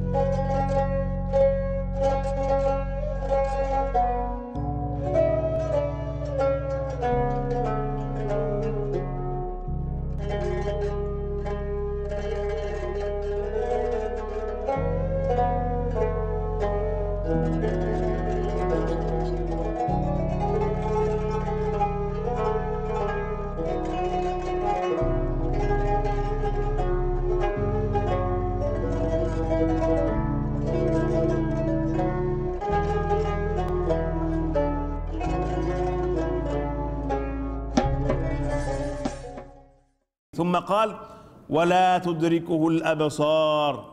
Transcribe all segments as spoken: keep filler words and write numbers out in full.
ثم قال ولا تدركه الأبصار.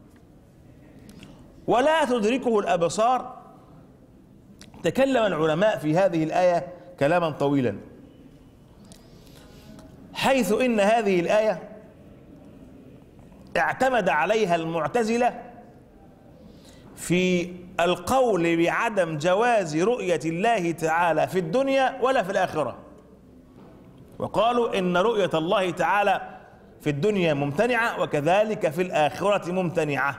ولا تدركه الأبصار، تكلم العلماء في هذه الآية كلاما طويلا، حيث إن هذه الآية اعتمد عليها المعتزلة في القول بعدم جواز رؤية الله تعالى في الدنيا ولا في الآخرة، وقالوا إن رؤية الله تعالى في الدنيا ممتنعة وكذلك في الآخرة ممتنعة.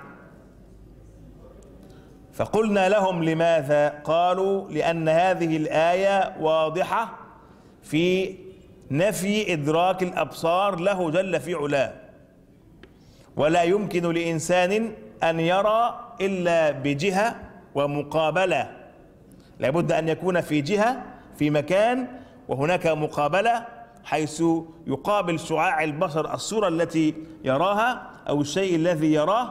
فقلنا لهم لماذا؟ قالوا لأن هذه الآية واضحة في نفي إدراك الأبصار له جل في علاه، ولا يمكن لإنسان أن يرى إلا بجهة ومقابلة، لابد أن يكون في جهة في مكان وهناك مقابلة، حيث يقابل شعاع البصر الصورة التي يراها أو الشيء الذي يراه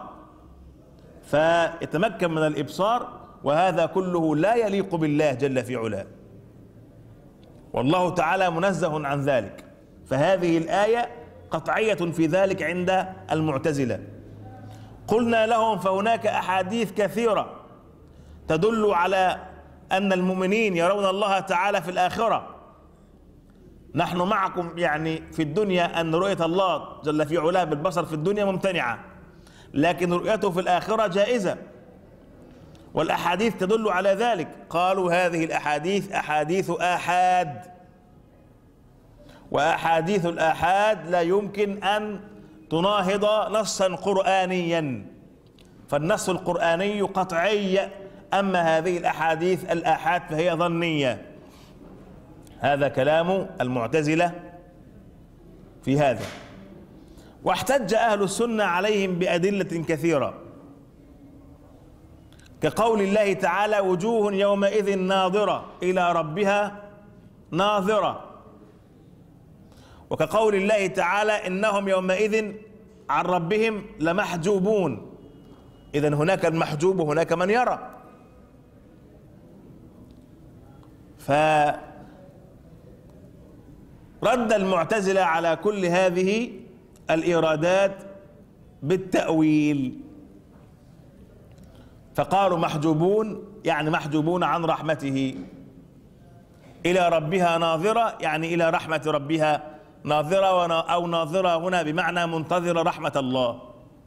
فيتمكن من الإبصار، وهذا كله لا يليق بالله جل في علاه، والله تعالى منزه عن ذلك. فهذه الآية قطعية في ذلك عند المعتزلة. قلنا لهم فهناك أحاديث كثيرة تدل على أن المؤمنين يرون الله تعالى في الآخرة. نحن معكم يعني في الدنيا أن رؤية الله جل في علاه بالبصر في الدنيا ممتنعة، لكن رؤيته في الآخرة جائزة، والأحاديث تدل على ذلك. قالوا هذه الأحاديث أحاديث آحاد، وأحاديث الآحاد لا يمكن أن تناهض نصا قرآنيا، فالنص القرآني قطعي، أما هذه الأحاديث الآحاد فهي ظنية. هذا كلام المعتزلة في هذا. واحتج أهل السنة عليهم بأدلة كثيرة، كقول الله تعالى وجوه يومئذ ناظرة إلى ربها ناظرة، وكقول الله تعالى إنهم يومئذ عن ربهم لمحجوبون. إذن هناك المحجوب وهناك من يرى. فرد المعتزلة على كل هذه الإيرادات بالتأويل، فقالوا محجوبون يعني محجوبون عن رحمته، إلى ربها ناظرة يعني إلى رحمة ربها ناظرة، أو ناظرة هنا بمعنى منتظرة رحمة الله.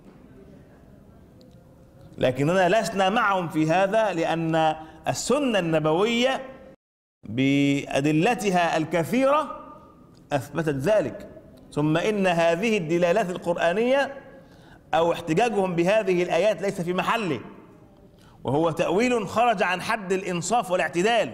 لكننا لسنا معهم في هذا، لأن السنة النبوية بأدلتها الكثيرة أثبتت ذلك. ثم إن هذه الدلالات القرآنية أو احتجاجهم بهذه الآيات ليس في محله، وهو تأويل خرج عن حد الإنصاف والاعتدال.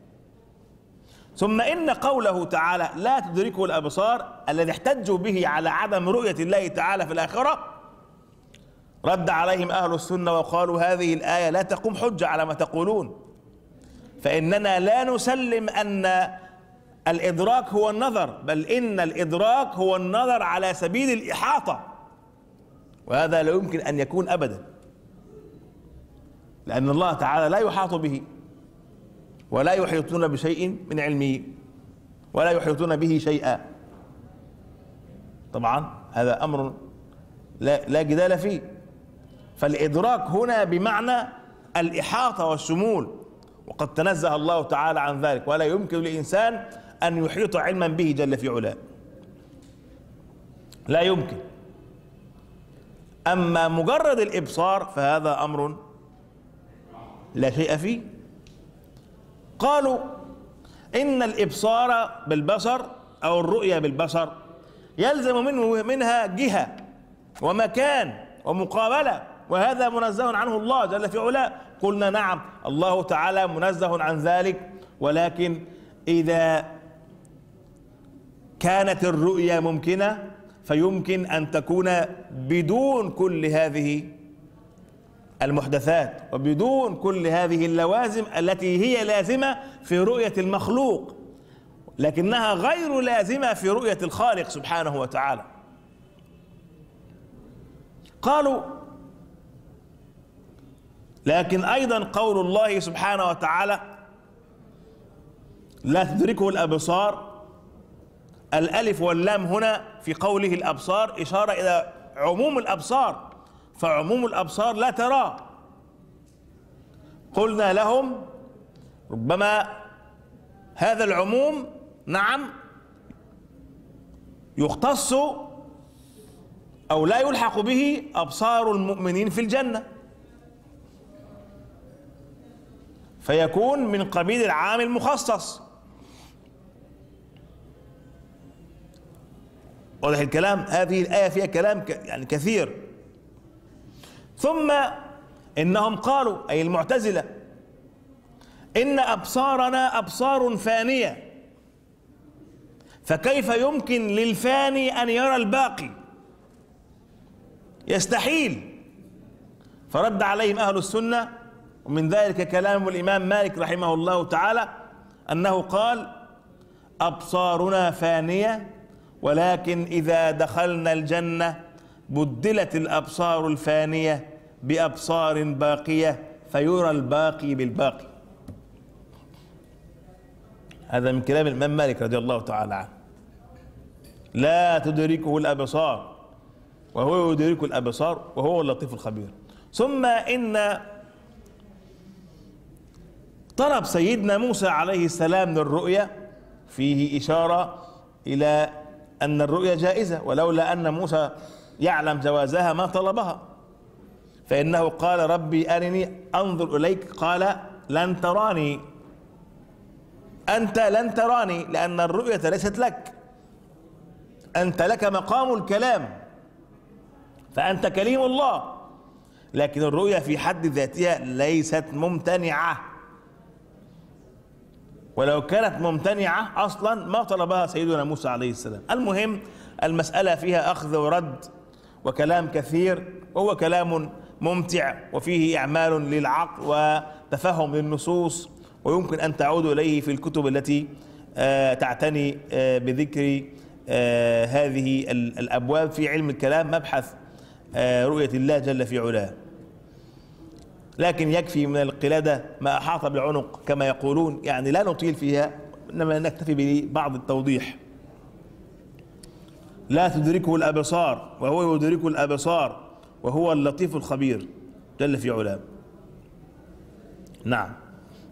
ثم إن قوله تعالى لا تدركه الأبصار الذي احتجوا به على عدم رؤية الله تعالى في الآخرة، رد عليهم أهل السنة وقالوا هذه الآية لا تقوم حجة على ما تقولون، فإننا لا نسلم أن الإدراك هو النظر، بل إن الإدراك هو النظر على سبيل الإحاطة، وهذا لا يمكن أن يكون أبدا، لأن الله تعالى لا يحاط به، ولا يحيطون بشيء من علمه، ولا يحيطون به شيئا. طبعا هذا أمر لا, لا جدال فيه. فالإدراك هنا بمعنى الإحاطة والشمول، وقد تنزه الله تعالى عن ذلك، ولا يمكن للإنسان أن يحيط علما به جل في علاه، لا يمكن. أما مجرد الإبصار فهذا أمر لا شيء فيه. قالوا إن الإبصار بالبصر أو الرؤية بالبصر يلزم منه منها جهة ومكان ومقابلة، وهذا منزه عنه الله جل في علاه. قلنا نعم، الله تعالى منزه عن ذلك، ولكن إذا كانت الرؤيا ممكنة فيمكن أن تكون بدون كل هذه المحدثات وبدون كل هذه اللوازم التي هي لازمة في رؤية المخلوق، لكنها غير لازمة في رؤية الخالق سبحانه وتعالى. قالوا لكن أيضا قول الله سبحانه وتعالى لا تدركه الأبصار، الألف واللام هنا في قوله الأبصار إشارة إلى عموم الأبصار، فعموم الأبصار لا تراه. قلنا لهم ربما هذا العموم نعم يختص أو لا يلحق به أبصار المؤمنين في الجنة، فيكون من قبيل العام المخصص. واضح الكلام؟ هذه الآية فيها كلام يعني كثير. ثم إنهم قالوا أي المعتزلة إن أبصارنا أبصار فانية، فكيف يمكن للفاني أن يرى الباقي؟ يستحيل. فرد عليهم أهل السنة، ومن ذلك كلام الإمام مالك رحمه الله تعالى أنه قال أبصارنا فانية، ولكن إذا دخلنا الجنة بدلت الأبصار الفانية بأبصار باقية فيرى الباقي بالباقي. هذا من كلام الإمام مالك رضي الله تعالى عنه. لا تدركه الأبصار وهو يدرك الأبصار وهو اللطيف الخبير. ثم إن طلب سيدنا موسى عليه السلام للرؤيا فيه إشارة إلى أن الرؤيا جائزة، ولولا أن موسى يعلم جوازها ما طلبها، فإنه قال ربي أرني أنظر إليك، قال لن تراني، أنت لن تراني، لأن الرؤية ليست لك، أنت لك مقام الكلام فأنت كليم الله، لكن الرؤية في حد ذاتها ليست ممتنعة، ولو كانت ممتنعة أصلا ما طلبها سيدنا موسى عليه السلام. المهم المسألة فيها أخذ ورد وكلام كثير، وهو كلام ممتع وفيه إعمال للعقل وتفهم للنصوص، ويمكن أن تعود إليه في الكتب التي تعتني بذكر هذه الأبواب في علم الكلام، مبحث رؤية الله جل في علاه. لكن يكفي من القلادة ما أحاط بالعنق كما يقولون، يعني لا نطيل فيها، إنما نكتفي ببعض التوضيح. لا تدركه الأبصار وهو يدرك الأبصار وهو اللطيف الخبير جل في علاه. نعم.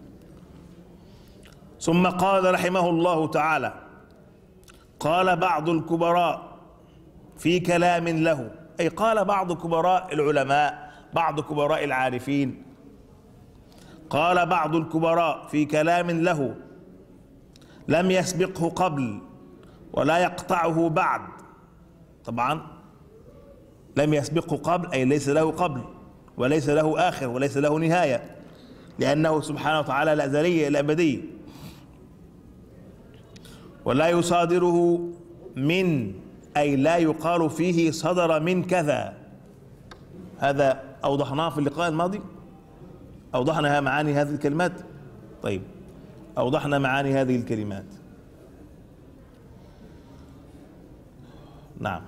ثم قال رحمه الله تعالى قال بعض الكبراء في كلام له، أي قال بعض كبراء العلماء، بعض كبراء العارفين، قال بعض الكبراء في كلام له لم يسبقه قبل ولا يقطعه بعد. طبعا لم يسبقه قبل أي ليس له قبل وليس له آخر وليس له نهاية، لأنه سبحانه وتعالى الأزلي الأبدي. ولا يصادره من أي لا يقال فيه صدر من كذا، هذا أوضحناه في اللقاء الماضي، أوضحنا معاني هذه الكلمات. طيب أوضحنا معاني هذه الكلمات. نعم.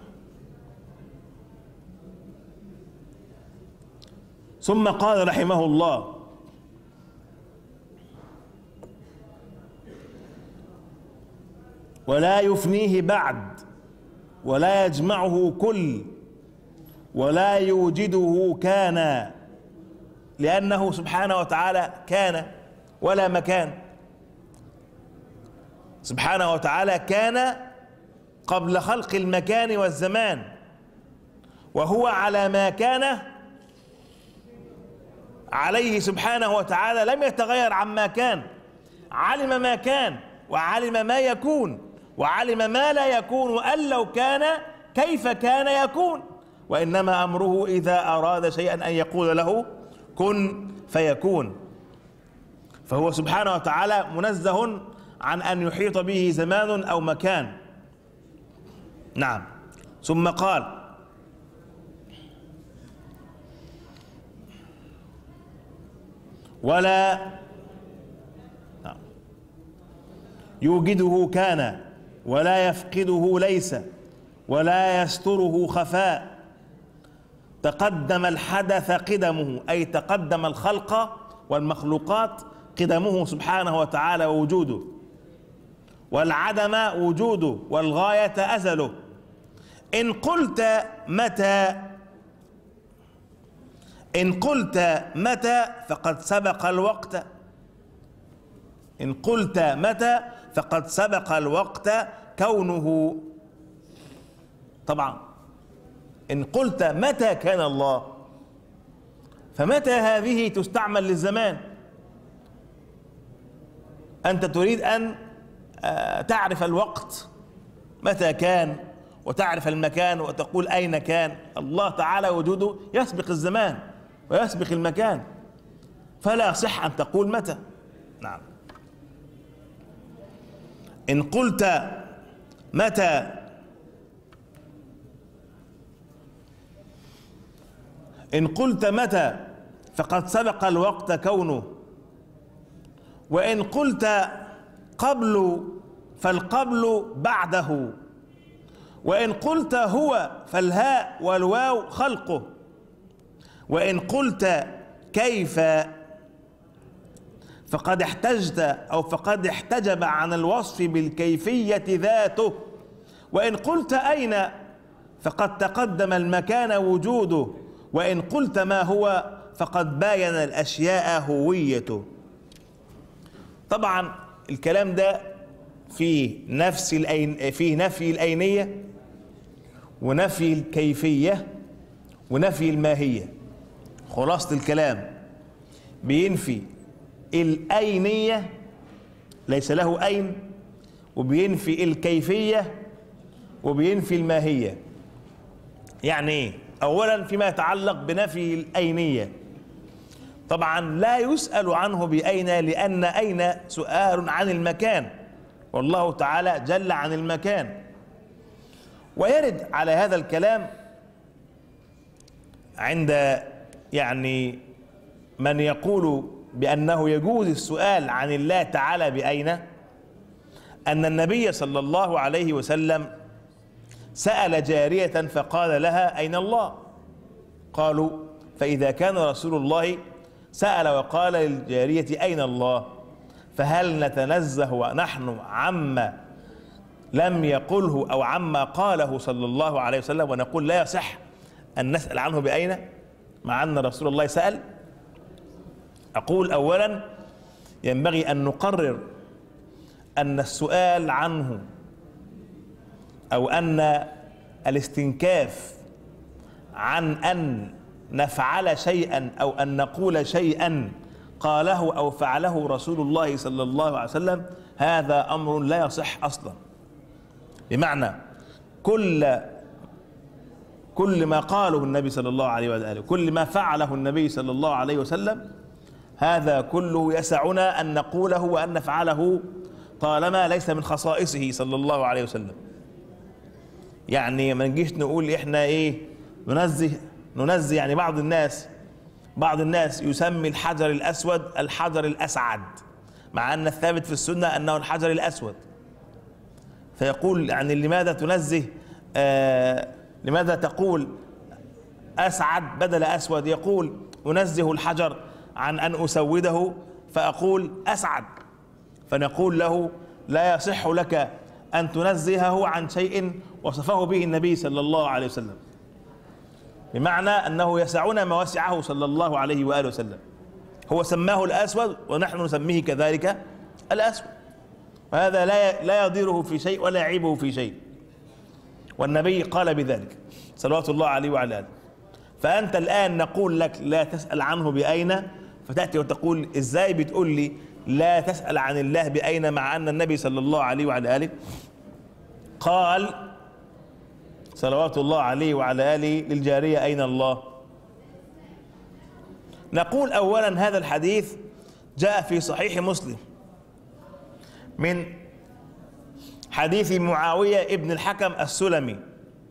ثم قال رحمه الله ولا يفنيه بعد ولا يجمعه كل ولا يوجده كان، لأنه سبحانه وتعالى كان ولا مكان، سبحانه وتعالى كان قبل خلق المكان والزمان، وهو على ما كان عليه سبحانه وتعالى لم يتغير عما كان، علم ما كان وعلم ما يكون وعلم ما لا يكون، وأن لو كان كيف كان يكون، وإنما أمره إذا أراد شيئا أن يقول له كن فيكون. فهو سبحانه وتعالى منزه عن أن يحيط به زمان أو مكان. نعم. ثم قال: ولا يوجده كان، ولا يفقده ليس، ولا يستره خفاء. تقدم الحدث قدمه، أي تقدم الخلق والمخلوقات قدمه سبحانه وتعالى ووجوده، والعدم وجوده، والغاية أزله. إن قلت متى إن قلت متى فقد سبق الوقت إن قلت متى فقد سبق الوقت كونه. طبعا إن قلت متى كان الله، فمتى هذه تستعمل للزمان. أنت تريد أن تعرف الوقت متى كان، وتعرف المكان وتقول أين كان. الله تعالى وجوده يسبق الزمان ويسبق المكان، فلا صح أن تقول متى. نعم. إن قلت متى إن قلت متى فقد سبق الوقت كونه، وإن قلت قبل فالقبل بعده، وإن قلت هو فالهاء والواو خلقه، وإن قلت كيف فقد احتجت أو فقد احتجب عن الوصف بالكيفية ذاته، وإن قلت أين فقد تقدم المكان وجوده، وإن قلت ما هو فقد باين الأشياء هويته. طبعا الكلام ده فيه نفس الأين فيه نفي الأينية، ونفي الكيفية، ونفي الماهية. خلاصة الكلام بينفي الأينية، ليس له أين، وبينفي الكيفية، وبينفي الماهية. يعني إيه؟ أولا فيما يتعلق بنفي الأينية، طبعا لا يسأل عنه بأين، لأن أين سؤال عن المكان، والله تعالى جل عن المكان. ويرد على هذا الكلام عند يعني من يقول بأنه يجوز السؤال عن الله تعالى بأين، أن النبي صلى الله عليه وسلم سأل جارية فقال لها أين الله؟ قالوا: فإذا كان رسول الله سأل وقال للجارية أين الله، فهل نتنزه ونحن عما لم يقله أو عما قاله صلى الله عليه وسلم ونقول لا يصح أن نسأل عنه بأين مع أن رسول الله سأل؟ أقول أولا ينبغي أن نقرر أن السؤال عنه أو أن الاستنكاف عن أن نفعل شيئا أو أن نقول شيئا قاله أو فعله رسول الله صلى الله عليه وسلم، هذا أمر لا يصح أصلا. بمعنى كل كل ما قاله النبي صلى الله عليه وآله، كل ما فعله النبي صلى الله عليه وسلم، هذا كله يسعنا أن نقوله وأن نفعله طالما ليس من خصائصه صلى الله عليه وسلم. يعني ما نجيش نقول إحنا إيه ننزه ننزه يعني بعض الناس بعض الناس يسمي الحجر الأسود الحجر الأسعد، مع أن الثابت في السنة أنه الحجر الأسود، فيقول يعني لماذا تنزه آه لماذا تقول أسعد بدل أسود؟ يقول أنزه الحجر عن أن أسوده فأقول أسعد، فنقول له لا يصح لك أن تنزهه عن شيء وصفه به النبي صلى الله عليه وسلم، بمعنى أنه يسعنا ما وسعه صلى الله عليه وآله وسلم. هو سماه الأسود ونحن نسميه كذلك الأسود، وهذا لا لا يضيره في شيء ولا يعيبه في شيء، والنبي قال بذلك صلوات الله عليه وعلى آله. فأنت الآن نقول لك لا تسأل عنه بأين، فتأتي وتقول إزاي بتقول لي لا تسأل عن الله بأين مع أن النبي صلى الله عليه وعلى آله قال صلوات الله عليه وعلى آله للجارية أين الله؟ نقول أولا هذا الحديث جاء في صحيح مسلم من حديث معاوية ابن الحكم السلمي،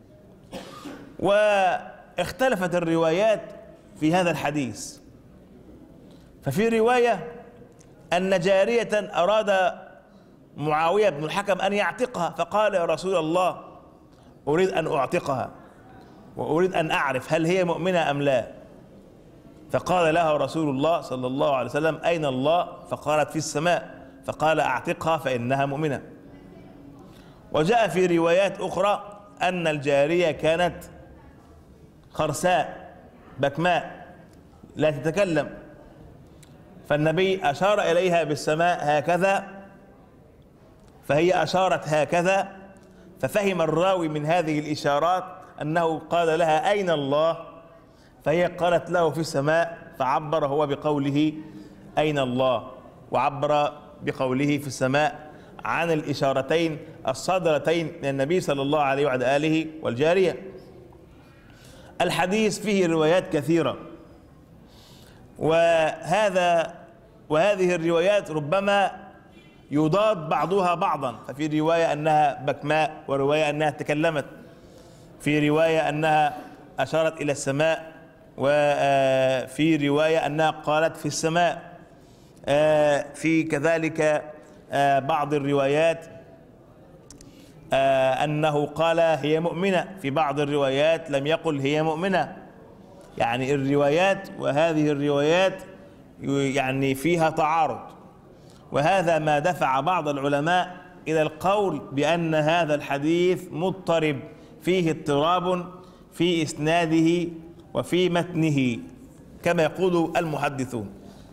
واختلفت الروايات في هذا الحديث. ففي رواية أن جارية أراد معاوية بن الحكم أن يعتقها، فقال يا رسول الله أريد أن أعتقها وأريد أن أعرف هل هي مؤمنة أم لا. فقال لها رسول الله صلى الله عليه وسلم أين الله؟ فقالت في السماء. فقال أعتقها فإنها مؤمنة. وجاء في روايات أخرى أن الجارية كانت خرساء بكماء لا تتكلم، فالنبي أشار إليها بالسماء هكذا، فهي أشارت هكذا، ففهم الراوي من هذه الإشارات أنه قال لها أين الله؟ فهي قالت له في السماء، فعبر هو بقوله أين الله، وعبر بقوله في السماء عن الإشارتين الصادرتين من النبي صلى الله عليه وعلى آله والجارية. الحديث فيه روايات كثيرة، وهذا وهذه الروايات ربما يضاد بعضها بعضا، ففي رواية أنها بكماء، ورواية أنها تكلمت، في رواية أنها أشارت إلى السماء، وفي رواية أنها قالت في السماء. في كذلك بعض الروايات أنه قال هي مؤمنة، في بعض الروايات لم يقل هي مؤمنة. يعني الروايات وهذه الروايات يعني فيها تعارض، وهذا ما دفع بعض العلماء إلى القول بأن هذا الحديث مضطرب، فيه اضطراب في إسناده وفي متنه كما يقول المحدثون.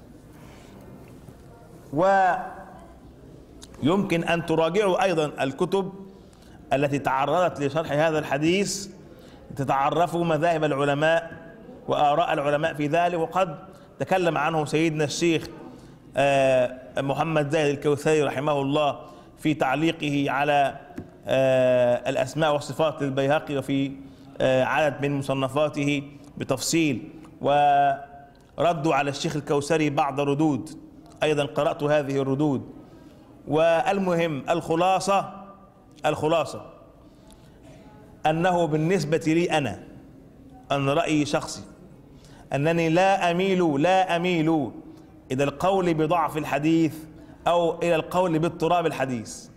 ويمكن أن تراجعوا أيضا الكتب التي تعرضت لشرح هذا الحديث، تتعرفوا مذاهب العلماء وآراء العلماء في ذلك. وقد تكلم عنه سيدنا الشيخ محمد زاهد الكوثري رحمه الله في تعليقه على الأسماء والصفات للبيهقي، وفي عدد من مصنفاته بتفصيل، وردوا على الشيخ الكوثري بعض ردود، أيضا قرأت هذه الردود. والمهم الخلاصة الخلاصة أنه بالنسبة لي أنا أن رأيي شخصي أنني لا أميل لا أميل إلى القول بضعف الحديث أو إلى القول باضطراب الحديث،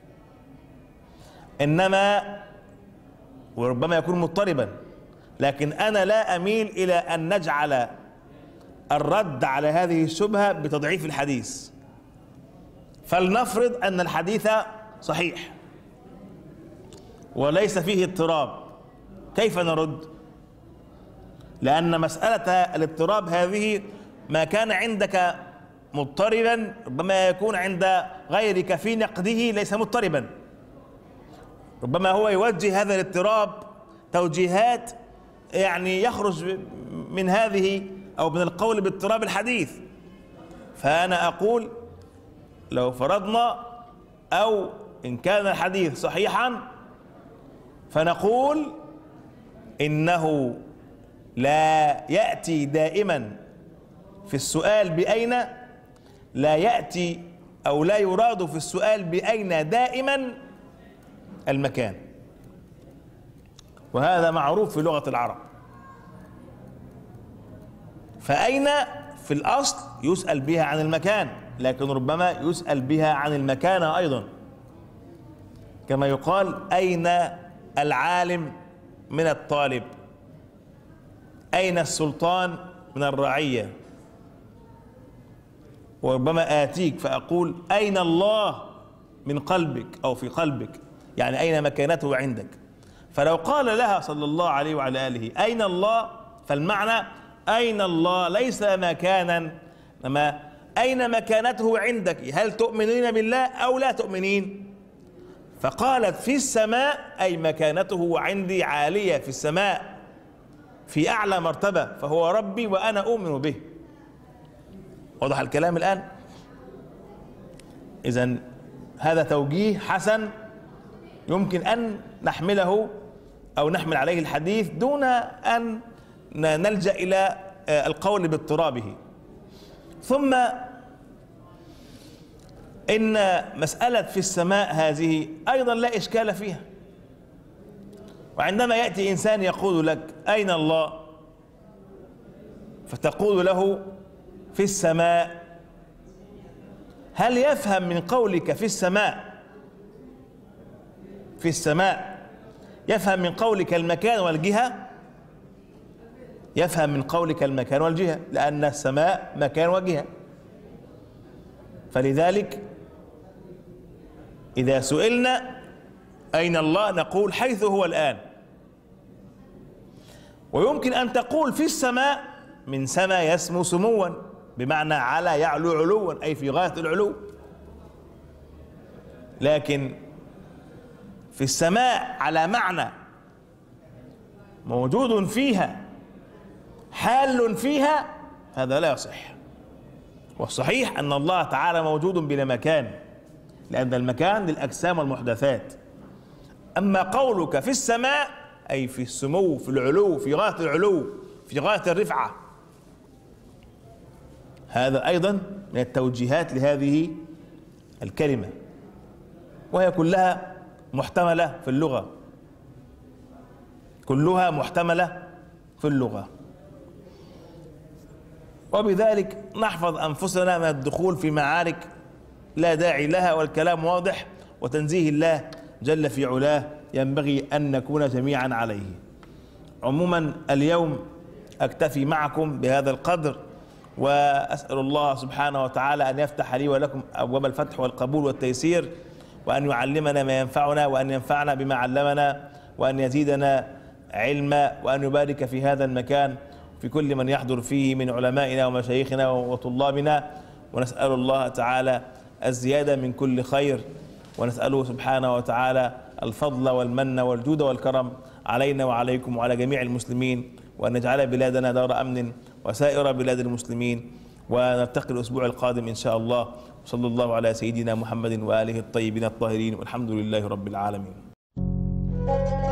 إنما وربما يكون مضطربا، لكن أنا لا أميل إلى أن نجعل الرد على هذه الشبهة بتضعيف الحديث. فلنفرض أن الحديث صحيح وليس فيه اضطراب، كيف نرد؟ لأن مسألة الاضطراب هذه ما كان عندك مضطربا ربما يكون عند غيرك في نقده ليس مضطربا، ربما هو يوجه هذا الاضطراب توجيهات يعني يخرج من هذه أو من القول باضطراب الحديث. فأنا أقول لو فرضنا أو إن كان الحديث صحيحا فنقول إنه لا يأتي دائما في السؤال بأين، لا يأتي أو لا يراد في السؤال بأين دائما المكان، وهذا معروف في لغة العرب. فأين في الأصل يسأل بها عن المكان، لكن ربما يسأل بها عن المكان أيضا، كما يقال أين العالم من الطالب، أين السلطان من الرعية. وربما آتيك فأقول أين الله من قلبك أو في قلبك، يعني أين مكانته عندك. فلو قال لها صلى الله عليه وعلى آله أين الله، فالمعنى أين الله ليس مكانا، إنما أين مكانته عندك، هل تؤمنين بالله أو لا تؤمنين؟ فقالت في السماء، أي مكانته عندي عالية في السماء في أعلى مرتبة، فهو ربي وأنا أؤمن به. واضح الكلام الآن؟ إذن هذا توجيه حسن يمكن أن نحمله أو نحمل عليه الحديث دون أن نلجأ إلى القول باضطرابه. ثم إن مسألة في السماء هذه أيضا لا إشكال فيها. وعندما يأتي إنسان يقول لك أين الله؟ فتقول له في السماء، هل يفهم من قولك في السماء في السماء يفهم من قولك المكان والجهة؟ يفهم من قولك المكان والجهة، لأن السماء مكان وجهة. فلذلك إذا سئلنا أين الله نقول حيث هو الآن. ويمكن أن تقول في السماء من سما يسمو سموا، بمعنى على يعلو علوا، أي في غاية العلو. لكن في السماء على معنى موجود فيها حال فيها، هذا لا يصح. والصحيح أن الله تعالى موجود بلا مكان، لأن المكان للأجسام والمحدثات. أما قولك في السماء أي في السمو، في العلو، في غاية العلو، في غاية الرفعة، هذا أيضا من التوجيهات لهذه الكلمة، وهي كلها محتملة في اللغة، كلها محتملة في اللغة. وبذلك نحفظ أنفسنا من الدخول في معارك لا داعي لها، والكلام واضح، وتنزيه الله جل في علاه ينبغي أن نكون جميعا عليه. عموما اليوم أكتفي معكم بهذا القدر، وأسأل الله سبحانه وتعالى أن يفتح لي ولكم أبواب الفتح والقبول والتيسير، وأن يعلمنا ما ينفعنا، وأن ينفعنا بما علمنا، وأن يزيدنا علما، وأن يبارك في هذا المكان في كل من يحضر فيه من علمائنا ومشايخنا وطلابنا. ونسأل الله تعالى الزيادة من كل خير، ونسأله سبحانه وتعالى الفضل والمن والجود والكرم علينا وعليكم وعلى جميع المسلمين، وأن يجعل بلادنا دار أمن وسائر بلاد المسلمين. ونلتقي الأسبوع القادم إن شاء الله. صلى الله على سيدنا محمد وآله الطيبين الطاهرين، والحمد لله رب العالمين.